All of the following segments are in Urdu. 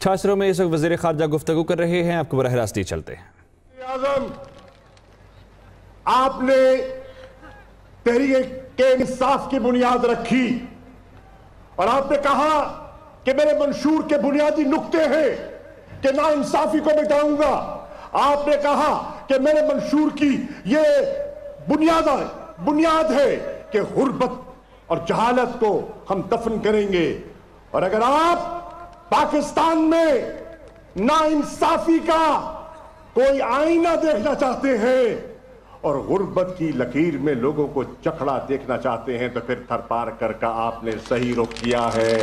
چھاشروں میں اس وقت وزیر خارجہ گفتگو کر رہے ہیں، آپ کو براہ راست چلتے ہیں۔ اعظم آپ نے تحریک انصاف کی بنیاد رکھی اور آپ نے کہا کہ میرے منشور کے بنیادی نقطے ہیں کہ ناانصافی کو مٹاؤں گا۔ آپ نے کہا کہ میرے منشور کی یہ بنیاد ہے کہ غربت اور جہالت کو ہم دفن کریں گے، اور اگر آپ پاکستان میں ناانصافی کا کوئی آئینہ دیکھنا چاہتے ہیں اور غربت کی لکیر میں لوگوں کو جکڑا دیکھنا چاہتے ہیں تو پھر تھر پار کر کا آپ نے صحیح رخ کیا ہے۔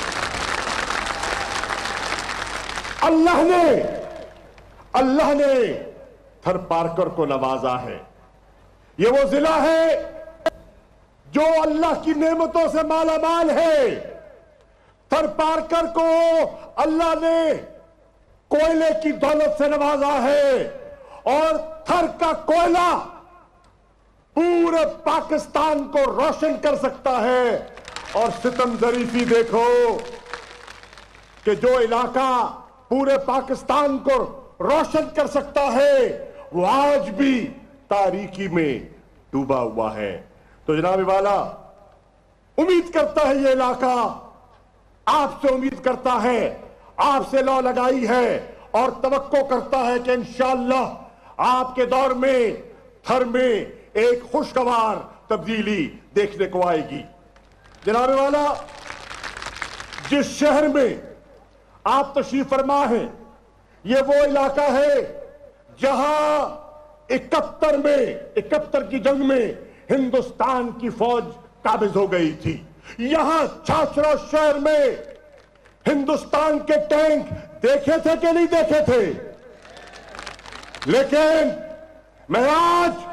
اللہ نے تھر پارکر کو نوازا ہے۔ یہ وہ ضلع ہے جو اللہ کی نعمتوں سے مالا مال ہے۔ تھر پارکر کو اللہ نے کوئلے کی دولت سے نوازا ہے، اور تھر کا کوئلہ پورے پاکستان کو روشن کر سکتا ہے۔ اور ستم ظریفی دیکھو کہ جو علاقہ پورے پاکستان کو روشن کر سکتا ہے وہ آج بھی تاریکی میں ڈوبا ہوا ہے۔ تو جناب والا، امید کرتا ہے یہ علاقہ آپ سے، امید کرتا ہے آپ سے لو لگائی ہے، اور توقع کرتا ہے کہ انشاءاللہ آپ کے دور میں تھر میں ایک خوشگوار تبدیلی دیکھنے کو آئے گی۔ جناب والا، جس شہر میں آپ تشریف فرما ہیں یہ وہ علاقہ ہے جہاں 71 کی جنگ میں ہندوستان کی فوج قابض ہو گئی تھی۔ یہاں چھاشرا شہر میں ہندوستان کے ٹینک دیکھے تھے کہ نہیں دیکھے تھے؟ لیکن میں آج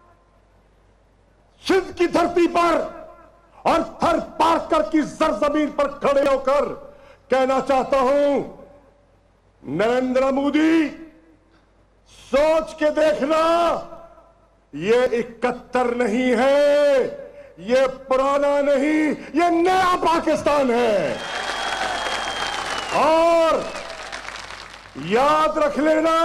سندھ کی دھرتی پر اور تھر پارکر کی سرزمین پر کھڑے ہو کر کہنا چاہتا ہوں، نریندر مودی، سوچ کے دیکھنا، یہ 71 نہیں ہے، یہ پرانا نہیں، یہ نیا پاکستان ہے۔ اور یاد رکھ لینا،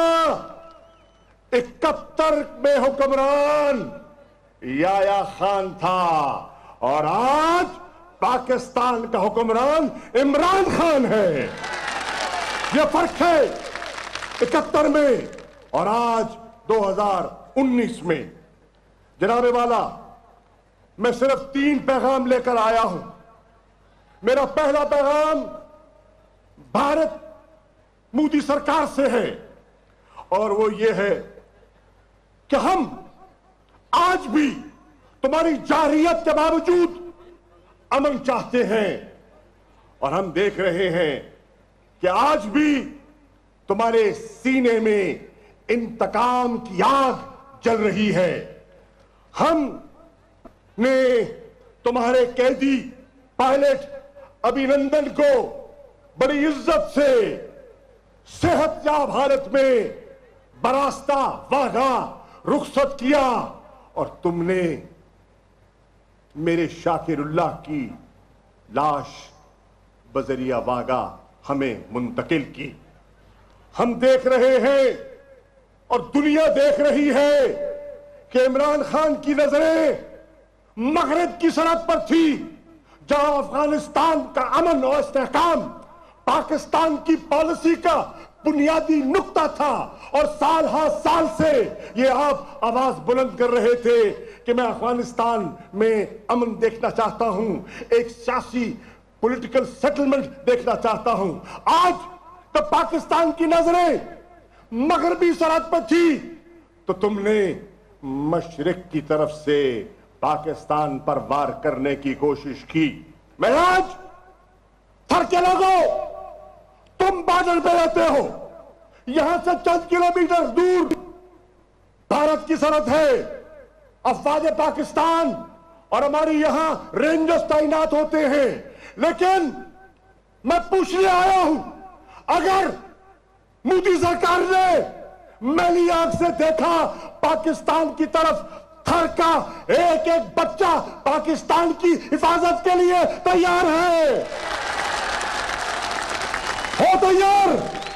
71 میں حکمران یحییٰ خان تھا، اور آج پاکستان کا حکمران عمران خان ہے۔ یہ فرق ہے 71 میں اور آج 2019 میں۔ جناب والا، میں صرف 3 پیغام لے کر آیا ہوں۔ میرا پہلا پیغام بھارت مودی سرکار سے ہے، اور وہ یہ ہے کہ ہم آج بھی تمہاری جارحیت کے باوجود امن چاہتے ہیں، اور ہم دیکھ رہے ہیں کہ آج بھی تمہارے سینے میں انتقام کی آگ جل رہی ہے۔ ہم نے تمہارے قیدی پائلٹ ابھینندن کو بڑی عزت سے صحت یاب حالت میں براستہ واگا رخصت کیا، اور تم نے میرے شاکر اللہ کی لاش بذریعہ واگا ہمیں منتقل کی۔ ہم دیکھ رہے ہیں اور دنیا دیکھ رہی ہے کہ عمران خان کی نظریں مغرب کی سرحد پر تھی، جہاں افغانستان کا امن اور استحکام پاکستان کی پالیسی کا بنیادی نقطہ تھا، اور سال ہاں سال سے یہ آپ آواز بلند کر رہے تھے کہ میں افغانستان میں امن دیکھنا چاہتا ہوں، ایک سیاسی پولیٹیکل سیٹلمنٹ دیکھنا چاہتا ہوں۔ آج جب پاکستان کی نظریں مغربی سرحد پر تھی تو تم نے مشرق کی طرف سے پاکستان پر وار کرنے کی کوشش کی۔ میں آج تھر کے لوگوں، تم بارڈر پہ رہتے ہو، یہاں سے چند کلومیٹر دور بھارت کی سرحد ہے، افواج پاکستان اور ہماری یہاں رینجرز تعینات ہوتے ہیں، لیکن میں پوچھنے آیا ہوں، اگر مودی سرکار نے میلی آنکھ سے دیکھا پاکستان کی طرف، تھر کا ایک ایک بچہ پاکستان کی حفاظت کے لیے تیار ہے۔ تیار؟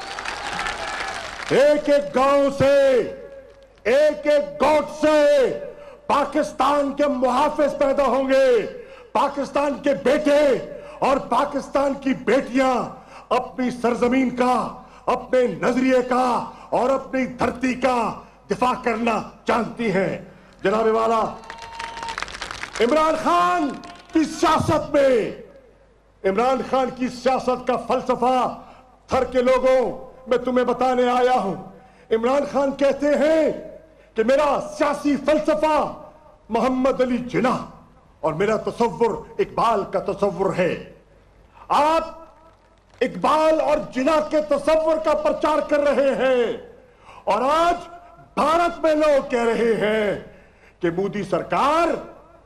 ایک ایک گاؤں سے، ایک ایک گوٹ سے پاکستان کے محافظ پیدا ہوں گے. پاکستان کے بیٹے اور پاکستان کی بیٹیاں اپنی سرزمین کا، اپنے نظریے کا اور اپنی دھرتی کا دفاع کرنا جانتی ہیں. جناب والا، عمران خان کی سیاست میں، عمران خان کی سیاست کا فلسفہ تھر کے لوگوں میں تمہیں بتانے آیا ہوں. عمران خان کہتے ہیں کہ میرا سیاسی فلسفہ محمد علی جناح اور میرا تصور اقبال کا تصور ہے. آپ اقبال اور جناح کے تصور کا پرچار کر رہے ہیں اور آج بھارت میں لوگ کہہ رہے ہیں کہ مودی سرکار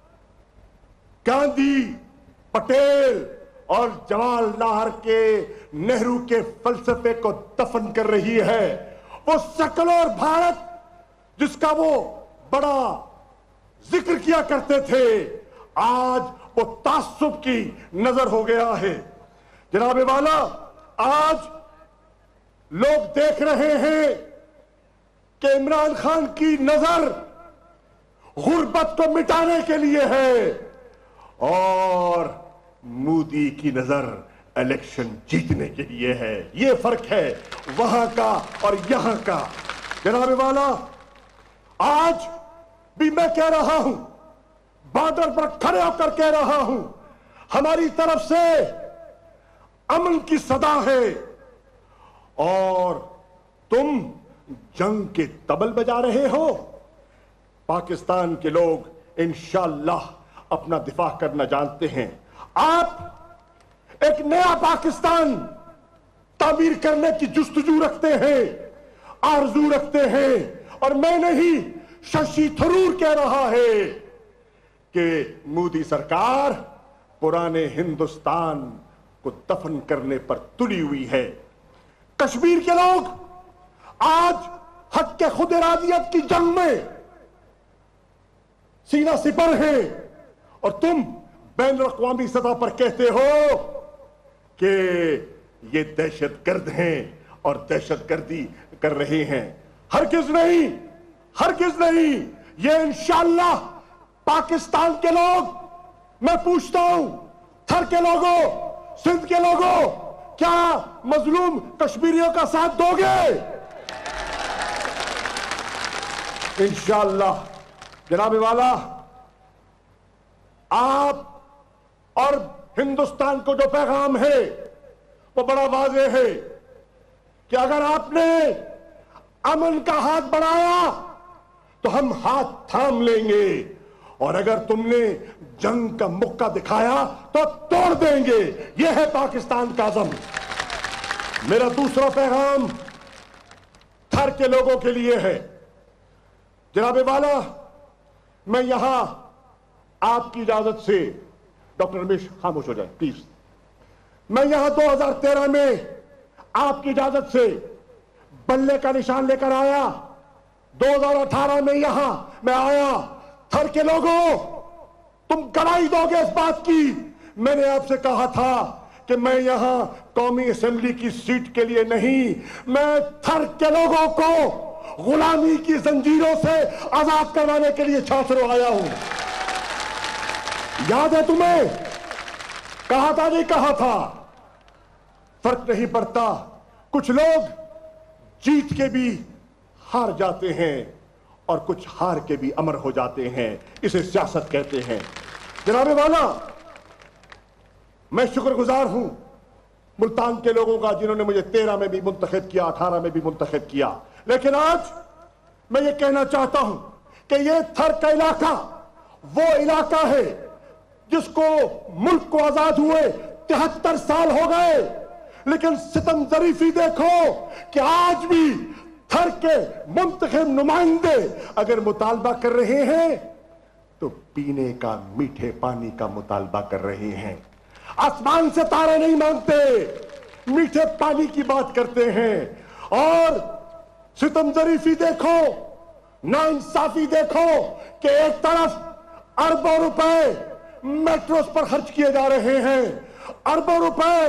گاندھی، پٹیل اور جواہر لال کے، نہرو کے فلسفے کو دفن کر رہی ہے. وہ سیکولر بھارت جس کا وہ بڑا ذکر کیا کرتے تھے، آج وہ تعصب کی نظر ہو گیا ہے. جناب والا، آج لوگ دیکھ رہے ہیں کہ عمران خان کی نظر غربت کو مٹانے کے لیے ہے اور مودی کی نظر الیکشن جیتنے کے لیے ہے. یہ فرق ہے وہاں کا اور یہاں کا. جناب والا، آج بھی میں کہہ رہا ہوں، بارڈر پر کھڑے ہو کر کہہ رہا ہوں، ہماری طرف سے امن کی صدا ہے اور تم جنگ کے طبل بجا رہے ہو. پاکستان کے لوگ انشاءاللہ اپنا دفاع کرنا جانتے ہیں. آپ ایک نیا پاکستان تعمیر کرنے کی جستجو رکھتے ہیں، آرزو رکھتے ہیں، اور میں نہیں، ششی تھرور کہہ رہا ہے کہ مودی سرکار پرانے ہندوستان کو دفن کرنے پر تلی ہوئی ہے. کشمیر کے لوگ آج حق کے خود ارادیت کی جنگ میں سینہ سپر ہیں اور تم بین الاقوامی سطح پر کہتے ہو کہ یہ دہشت گرد ہیں اور دہشت گردی کر رہے ہیں. ہرگز نہیں، ہرگز نہیں. یہ انشاءاللہ پاکستان کے لوگ، میں پوچھتا ہوں، تھر کے لوگوں، سندھ کے لوگوں، کیا مظلوم کشمیریوں کا ساتھ دو گے؟ انشاءاللہ. جناب والا، آپ اور ہندوستان کو جو پیغام ہے وہ بڑا واضح ہے کہ اگر آپ نے امن کا ہاتھ بڑھایا تو ہم ہاتھ تھام لیں گے، اور اگر تم نے جنگ کا مکہ دکھایا تو توڑ دیں گے. یہ ہے پاکستان کا عزم. میرا دوسرا پیغام تھر کے لوگوں کے لیے ہے. جناب والا، میں یہاں آپ کی اجازت سے، ڈاکٹر رمیش خاموش ہو جائیں پلیز. میں یہاں 2013 میں آپ کی اجازت سے بلے کا نشان لے کر آیا. 2018 میں یہاں میں آیا. تھر کے لوگوں، تم گواہی دو گے اس بات کی. میں نے آپ سے کہا تھا کہ میں یہاں قومی اسمبلی کی سیٹ کے لیے نہیں، میں تھر کے لوگوں کو غلامی کی زنجیروں سے آزاد کروانے کے لیے چھاچروں آیا ہوں. یاد ہے تمہیں؟ کہا تھا نہیں کہا تھا؟ فرق نہیں پڑتا. کچھ لوگ جیت کے بھی ہار جاتے ہیں اور کچھ ہار کے بھی امر ہو جاتے ہیں. اسے سیاست کہتے ہیں. جناب والا، میں شکر گزار ہوں ملتان کے لوگوں کا جنہوں نے مجھے 13 میں بھی منتخب کیا، 18 میں بھی منتخب کیا. لیکن آج میں یہ کہنا چاہتا ہوں کہ یہ تھر کا علاقہ وہ علاقہ ہے جس کو ملک کو آزاد ہوئے 73 سال ہو گئے، لیکن ستم ظریفی دیکھو کہ آج بھی تھر کے منتخب نمائندے اگر مطالبہ کر رہے ہیں تو پینے کا میٹھے پانی کا مطالبہ کر رہے ہیں. آسمان سے تارے نہیں مانگتے، میٹھے پانی کی بات کرتے ہیں. اور ستم ظریفی دیکھو، ناانصافی دیکھو کہ ایک طرف اربوں روپے میٹروز پر خرچ کیے جا رہے ہیں، اربوں روپے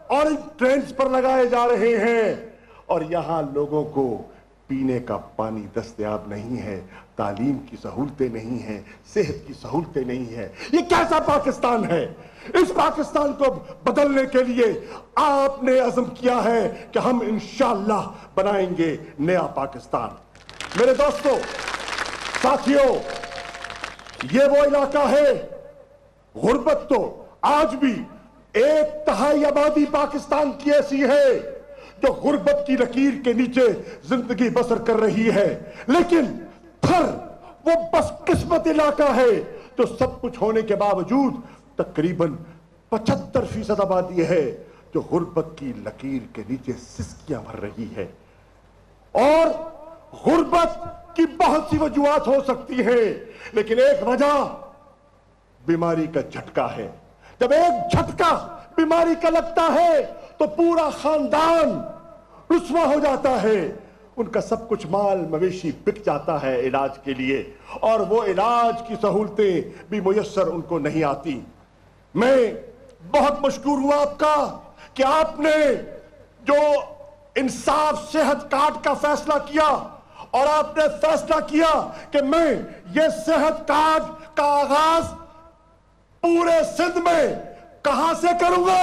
ऑरेंज ट्रेन्स पर लगाए जा रहे हैं और यहां लोगों को पीने का पानी दस्तयाब नहीं है, तालीम की सहूलतें नहीं है, सेहत की सहूलतें नहीं है। ये कैसा पाकिस्तान है? इस पाकिस्तान को बदलने के लिए आपने अज़म किया है कि हम इंशाअल्लाह बनाएंगे नया पाकिस्तान। मेरे दोस्तों, साथियों, ये वो इलाका है, गुर्बत तो आज भी 1/3 आबादी पाकिस्तान की ऐसी है जो गुर्बत की लकीर के नीचे जिंदगी बसर कर रही है, लेकिन फिर वो बदकिस्मत इलाका है जो सब कुछ होने के बावजूद तकरीबन 75% आबादी है जो गुर्बत की लकीर के नीचे सिसकियां भर रही है। और गुर्बत की बहुत सी वजूहात हो सकती है, लेकिन एक वजह बीमारी का झटका है। जब एक झटका बीमारी का लगता है तो पूरा खानदान रुस्वा हो जाता है, उनका सब कुछ माल मवेशी बिक जाता है इलाज के लिए, और वो इलाज की सहूलतें भी मुयस्सर उनको नहीं आती। मैं बहुत मशकूर हूं आपका कि आपने जो इंसाफ सेहत कार्ड का फैसला किया और आपने फैसला किया कि मैं ये सेहत कार्ड का आगाज पूरे सिंध में कहां से करूंगा?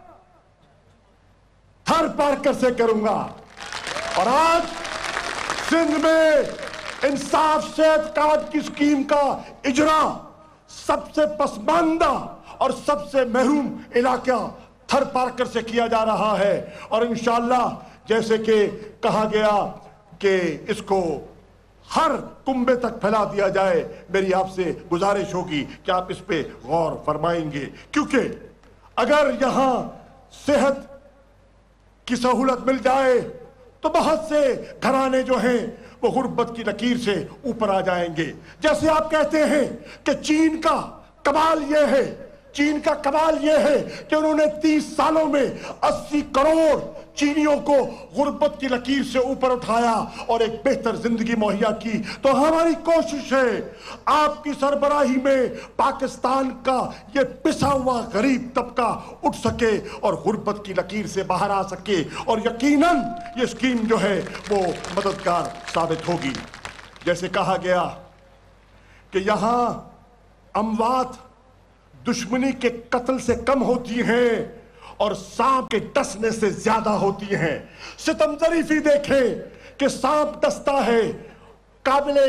थर पार्कर से करूंगा। और आज सिंध में इंसाफ सेहत कार्ड की स्कीम का इजरा सबसे पसमानदा और सबसे महरूम इलाका थर पार्कर से किया जा रहा है, और इंशाअल्लाह जैसे कि कहा गया कि इसको हर कुंबे तक फैला दिया जाए, मेरी आपसे गुजारिश होगी कि आप इस पे गौर फरमाएंगे, क्योंकि अगर यहां सेहत की सहूलत मिल जाए तो बहुत से घराने जो हैं वो गुर्बत की लकीर से ऊपर आ जाएंगे। जैसे आप कहते हैं कि चीन का कमाल ये है, चीन का कमाल ये है कि उन्होंने 30 सालों में 80 करोड़ चीनियों को गुर्बत की लकीर से ऊपर उठाया और एक बेहतर जिंदगी मुहैया की। तो हमारी कोशिश है आपकी सरबराही में पाकिस्तान का ये पिसा हुआ गरीब तबका उठ सके और गुर्बत की लकीर से बाहर आ सके, और यकीनन ये स्कीम जो है वो मददगार साबित होगी। जैसे कहा गया कि यहां अमवात दुश्मनी के कत्ल से कम होती हैं और सांप के डसने से ज्यादा होती हैं। सितम ज़रीफ़ी देखें कि सांप डसता है, काबिले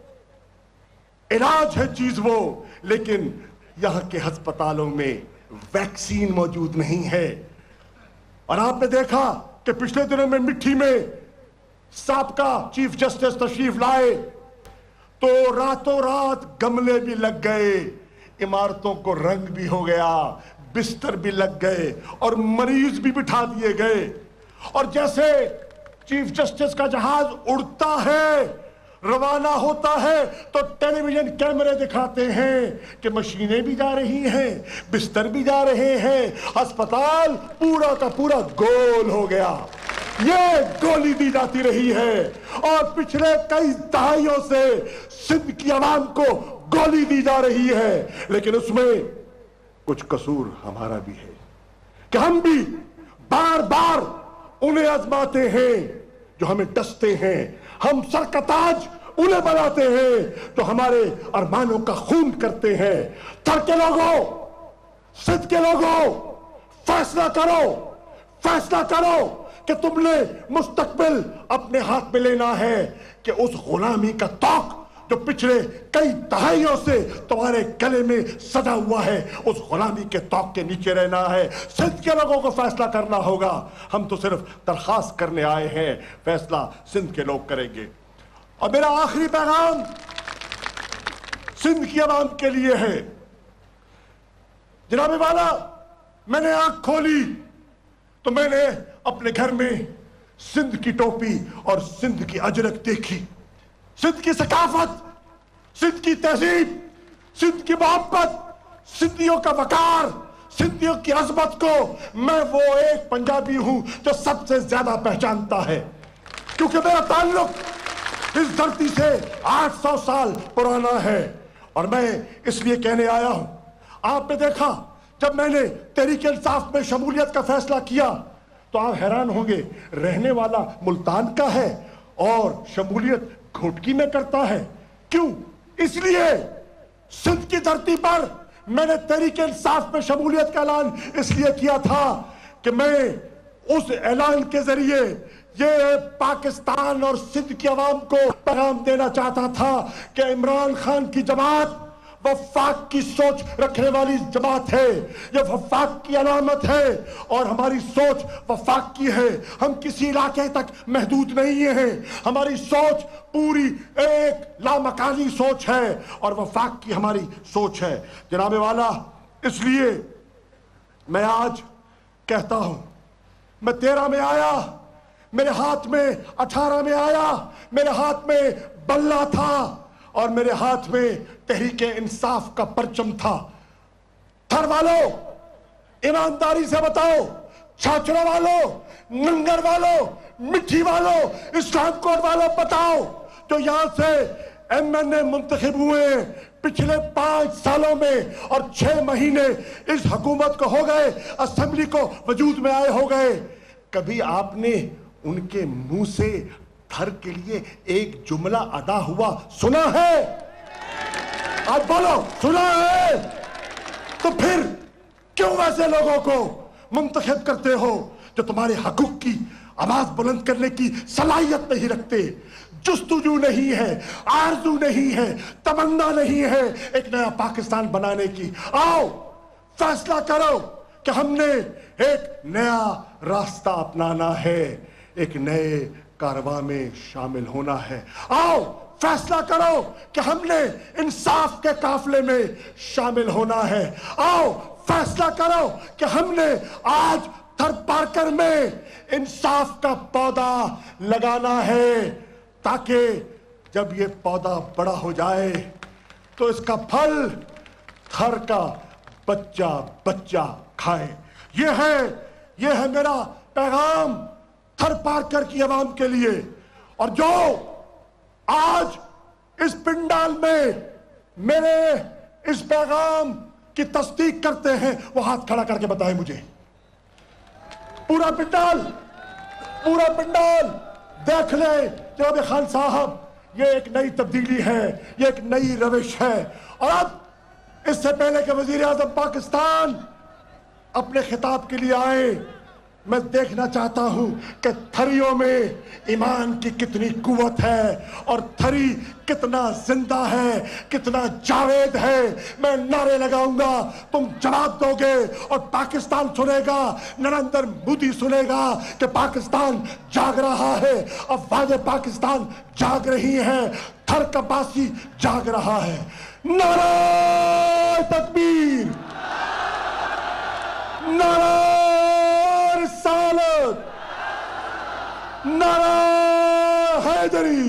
इलाज है चीज वो, लेकिन यहां के अस्पतालों में वैक्सीन मौजूद नहीं है। और आपने देखा कि पिछले दिनों में मिट्टी में साबका चीफ जस्टिस तशरीफ लाए तो रातों रात गमले भी लग गए, इमारतों को रंग भी हो गया, बिस्तर भी लग गए और मरीज भी बिठा दिए गए। और जैसे चीफ जस्टिस का जहाज उड़ता है, रवाना होता है, तो टेलीविजन कैमरे दिखाते हैं कि मशीनें भी जा रही हैं, बिस्तर भी जा रहे हैं, अस्पताल पूरा का पूरा गोल हो गया। ये गोली दी जाती रही है और पिछले कई दहाइयों से सिंध की आवाम को गोली दी जा रही है, लेकिन उसमें कुछ कसूर हमारा भी है कि हम भी बार बार उन्हें आजमाते हैं जो हमें डसते हैं, हम सरकताज उन्हें बनाते हैं जो हमारे अरमानों का खून करते हैं। थर के लोगों, सिंध के लोगों, फैसला करो, फैसला करो कि तुमने मुस्तकबिल अपने हाथ में लेना है कि उस गुलामी का तौक जो पिछले कई दहाइयों से तुम्हारे गले में सजा हुआ है, उस गुलामी के तौक के नीचे रहना है। सिंध के लोगों को फैसला करना होगा। हम तो सिर्फ दरखास्त करने आए हैं, फैसला सिंध के लोग करेंगे। और मेरा आखिरी पैगाम सिंध की आवाम के लिए है। जनाबे वाला, मैंने आंख खोली तो मैंने अपने घर में सिंध की टोपी और सिंध की अजरक देखी। सिंध की सकाफत, सिंध की तहजीब, सिंध की मोहब्बत, सिंधियों का वकार, सिंधियों की अजमत को मैं वो एक पंजाबी हूं जो सबसे ज्यादा पहचानता है, क्योंकि मेरा ताल्लुक इस धरती से 800 साल पुराना है। और मैं इसलिए कहने आया हूं, आपने देखा جب میں نے تحریک انصاف میں شمولیت کا فیصلہ کیا تو آپ حیران ہوں گے، رہنے والا ملتان کا ہے اور شمولیت گھوٹکی میں کرتا ہے۔ کیوں؟ اس لیے سندھ کی دھرتی پر میں نے تحریک انصاف میں شمولیت کا اعلان اس لیے کیا تھا کہ میں اس اعلان کے ذریعے یہ پاکستان اور سندھ کی عوام کو پیغام دینا چاہتا تھا کہ عمران خان کی جماعت وفاق کی سوچ رکھنے والی جماعت ہے، یہ وفاق کی علامت ہے اور ہماری سوچ وفاق کی ہے۔ ہم کسی علاقے تک محدود نہیں ہیں، ہماری سوچ پوری ایک لامکانی سوچ ہے اور وفاق کی ہماری سوچ ہے۔ جناب والا، اس لیے میں آج کہتا ہوں، میں 13 میں آیا، میرے ہاتھ میں 18 میں آیا، میرے ہاتھ میں بلہ تھا اور میرے ہاتھ میں تحریک انصاف کا پرچم تھا۔ تھر والوں، ایمانداری سے بتاؤ، چھاچڑا والوں، ننگر والوں، مٹھی والوں، اسلام کوٹ والوں، بتاؤ جو یہاں سے ایم این اے منتخب ہوئے پچھلے 5 سالوں میں اور 6 مہینے اس حکومت کو ہو گئے، اسمبلی کو وجود میں آئے ہو گئے، کبھی آپ نے ان کے منہ سے تھر کے لیے ایک جملہ ادا ہوا سنا ہے؟ آج بولو، سنا ہے؟ تو پھر کیوں ویسے لوگوں کو منتخب کرتے ہو جو تمہارے حقوق کی آواز بلند کرنے کی صلاحیت نہیں رکھتے، جستجو نہیں ہے، آرزو نہیں ہے، تمنا نہیں ہے ایک نیا پاکستان بنانے کی؟ آؤ فیصلہ کرو کہ ہم نے ایک نیا راستہ اپنانا ہے، ایک نئے کارواں میں شامل ہونا ہے۔ آؤ فیصلہ کرو کہ ہم نے انصاف کے قافلے میں شامل ہونا ہے۔ آؤ فیصلہ کرو کہ ہم نے آج تھر پارکر میں انصاف کا پودا لگانا ہے تاکہ جب یہ پودا بڑا ہو جائے تو اس کا پھل تھر کا بچہ بچہ کھائے۔ یہ ہے میرا پیغام تھر پارکر کی عوام کے لیے۔ اور جو آج اس پنڈال میں میرے اس پیغام کی تصدیق کرتے ہیں وہ ہاتھ کھڑا کر کے بتائیں مجھے۔ پورا پنڈال دیکھ لے جناب خان صاحب، یہ ایک نئی تبدیلی ہے، یہ ایک نئی روش ہے۔ اور اب اس سے پہلے کہ وزیر اعظم پاکستان اپنے خطاب کے لیے آئے، میں دیکھنا چاہتا ہوں کہ تھریوں میں ایمان کی کتنی قوت ہے اور تھری کتنا زندہ ہے، کتنا جاوید ہے۔ میں نعرے لگاؤں گا، تم جواب دو گے اور پاکستان سنے گا، نریندر مودی سنے گا کہ پاکستان جاگ رہا ہے، افواج پاکستان جاگ رہی ہیں، تھر کا باسی جاگ رہا ہے۔ نعرہ تکبیر، نعرہ رسالت، نعرہ حیدری،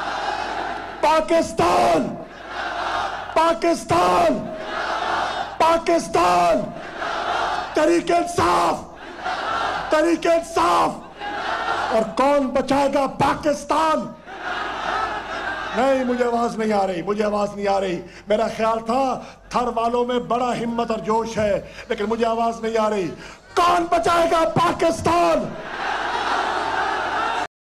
پاکستان، پاکستان، پاکستان، تحریک انصاف، تحریک انصاف۔ اور کون بچائے گا پاکستان؟ نہیں، مجھے آواز نہیں آ رہی، مجھے آواز نہیں آ رہی۔ میرا خیال تھا تھر والوں میں بڑا ہمت اور جوش ہے، لیکن مجھے آواز نہیں آ رہی۔ کون بچائے گا پاکستان؟